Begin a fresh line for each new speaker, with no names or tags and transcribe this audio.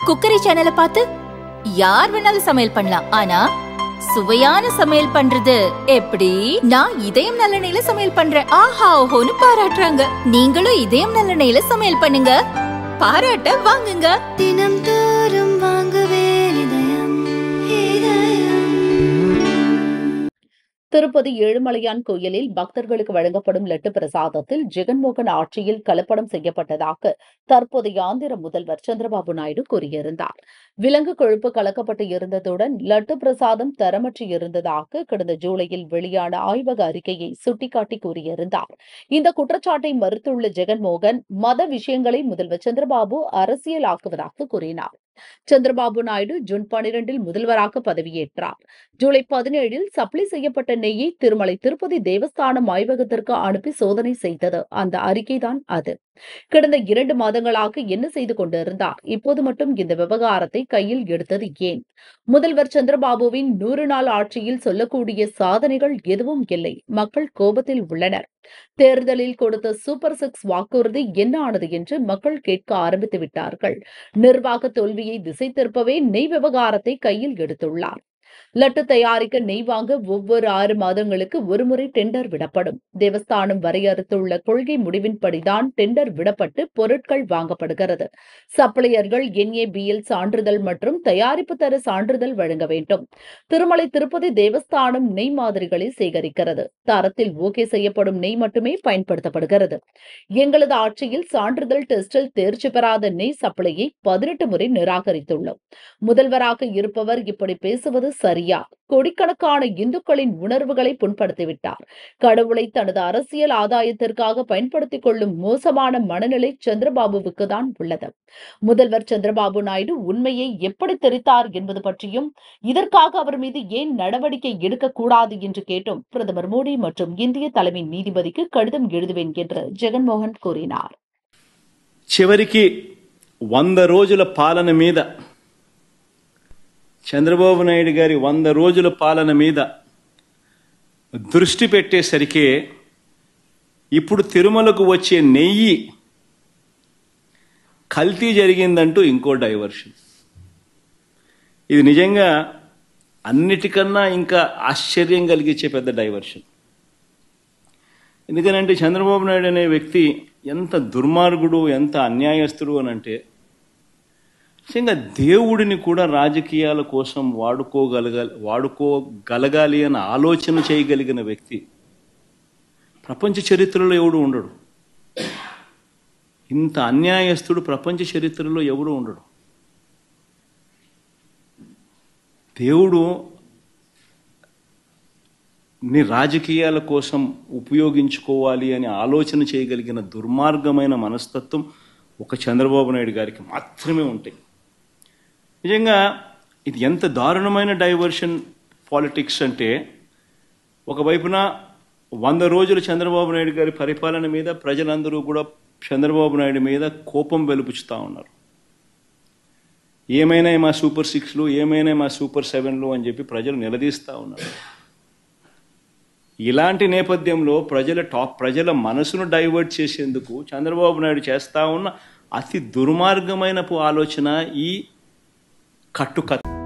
Cookery சேனலை பார்த்து யார் வேணாலும் சமையல் பண்ணலாம். ஆனா சுவையான சமையல் பண்றது எப்படி? நான் இதயம் நல்லெண்ணெயில சமையல் பண்றேன். ஆஹா ஓஹோன்னு பாராட்டுறாங்க. நீங்களும் இதயம் நல்லெண்ணெயில சமையல் பண்ணுங்க, பாராட்ட வாங்குங்க.
தினம் தோறும் வாங்குவே இதயம் இதயம்.
திருப்பதி ஏழுமலையான் கோயிலில் பக்தர்களுக்கு வழங்கப்படும் லட்டு பிரசாதத்தில் ஜெகன்மோகன் ஆட்சியில் கலப்படம் செய்யப்பட்டதாக தற்போதைய ஆந்திர முதல்வர் சந்திரபாபு நாயுடு கூறியிருந்தார். விலங்கு கொழுப்பு கலக்கப்பட்டு இருந்ததுடன் லட்டு பிரசாதம் தரமற்று இருந்ததாக கடந்த ஜூலையில் வெளியான ஆய்வக அறிக்கையை சுட்டிக்காட்டி கூறியிருந்தார். இந்த குற்றச்சாட்டை மறுத்துள்ள ஜெகன்மோகன் மத விஷயங்களை முதல்வர் சந்திரபாபு அரசியலாக்குவதாக கூறினார். சந்திரபாபு நாயுடு ஜூன் 12 முதல்வராக பதவியேற்றார். ஜூலை 17 சப்ளை செய்யப்பட்ட நெய்யை திருமலை திருப்பதி தேவஸ்தானம் ஆய்வகத்திற்கு அனுப்பி சோதனை செய்தது அந்த அறிக்கைதான் அது. கடந்த 2 மாதங்களாக என்ன செய்து கொண்டிருந்தார்? இப்போது மட்டும் இந்த விவகாரத்தை கையில் எடுத்தது ஏன்? முதல்வர் சந்திரபாபுவின் 100 நாள் ஆட்சியில் சொல்லக்கூடிய சாதனைகள் எதுவும் இல்லை. மக்கள் கோபத்தில் உள்ளனர். தேர்தலில் கொடுத்த சூப்பர் 6 வாக்குறுதி என்ன ஆனது என்று மக்கள் கேட்க ஆரம்பித்து விட்டார்கள். நிர்வாக தோல்வியை திசை திருப்பவே நெய் விவகாரத்தை கையில் எடுத்துள்ளார். லட்டு தயாரிக்க நெய் வாங்க ஒவ்வொரு 6 மாதங்களுக்கு ஒருமுறை டெண்டர் விடப்படும். தேவஸ்தானம் வரையறுத்துள்ள கொள்கை முடிவின்படிதான் டெண்டர் விடப்பட்டு பொருட்கள் வாங்கப்படுகிறது. சப்ளையர்கள் NABL சான்றிதழ் மற்றும் தயாரிப்பு தர சான்றிதழ் வழங்க வேண்டும். திருமலை திருப்பதி தேவஸ்தானம் நெய் மாதிரிகளை சேகரிக்கிறது. தரத்தில் ஓகே செய்யப்படும் நெய் மட்டுமே பயன்படுத்தப்படுகிறது. எங்களது ஆட்சியில் சான்றிதழ் டெஸ்டில் தேர்ச்சி பெறாத நெய் சப்ளையை 18 முறை நிராகரித்துள்ளோம். முதல்வராக இருப்பவர் இப்படி பேசுவது சரியா? கோடிக்கணக்கான இந்துக்களின் உணர்வுகளை புண்படுத்திவிட்டார். கடவுளை தனது அரசியல் ஆதாயத்திற்காக பயன்படுத்திக் கொள்ளும் மோசமான மனநிலை சந்திரபாபுவுக்கு தான் உள்ளது. முதல்வர் சந்திரபாபு நாயுடு உண்மையை எப்படி தெரித்தார் என்பது பற்றியும் இதற்காக அவர் மீது ஏன் நடவடிக்கை எடுக்கக்கூடாது என்று கேட்டும் பிரதமர் மோடி மற்றும் இந்திய தலைமை நீதிபதிக்கு கடிதம் எழுதுவேன் என்று ஜெகன்மோகன் கூறினார்.
చివరికి 100 రోజుల పాలన మీద చంద్రబాబు నాయుడు గారి 100 రోజుల పాలన మీద దృష్టి పెట్టేసరికి ఇప్పుడు తిరుమలకు వచ్చే నెయ్యి కల్తీ జరిగిందంటూ ఇంకో డైవర్షన్. ఇది నిజంగా అన్నిటికన్నా ఇంకా ఆశ్చర్యం కలిగించే పెద్ద డైవర్షన్. ఎందుకనంటే చంద్రబాబు నాయుడు అనే వ్యక్తి ఎంత దుర్మార్గుడు, ఎంత అన్యాయస్తుడు అని అంటే నిజంగా దేవుడిని కూడా రాజకీయాల కోసం వాడుకోగలగాలి అని ఆలోచన చేయగలిగిన వ్యక్తి ప్రపంచ చరిత్రలో ఎవడు ఉండడు. ఇంత అన్యాయస్తుడు ప్రపంచ చరిత్రలో ఎవడు ఉండడు. దేవుడు ని రాజకీయాల కోసం ఉపయోగించుకోవాలి అని ఆలోచన చేయగలిగిన దుర్మార్గమైన మనస్తత్వం ఒక చంద్రబాబు నాయుడు గారికి మాత్రమే ఉంటాయి. నిజంగా ఇది ఎంత దారుణమైన డైవర్షన్ పాలిటిక్స్ అంటే, ఒకవైపున 100 రోజులు చంద్రబాబు నాయుడు గారి పరిపాలన మీద ప్రజలందరూ కూడా చంద్రబాబు నాయుడు మీద కోపం వెలుపుచుతా ఉన్నారు. ఏమైనా మా సూపర్ 6లు, ఏమైనా మా సూపర్ 7లు అని చెప్పి ప్రజలు నిలదీస్తూ ఉన్నారు. ఇలాంటి నేపథ్యంలో ప్రజల మనసును డైవర్ట్ చేసేందుకు చంద్రబాబు నాయుడు చేస్తా ఉన్న అతి దుర్మార్గమైన ఆలోచన ఈ కట్టుకథ.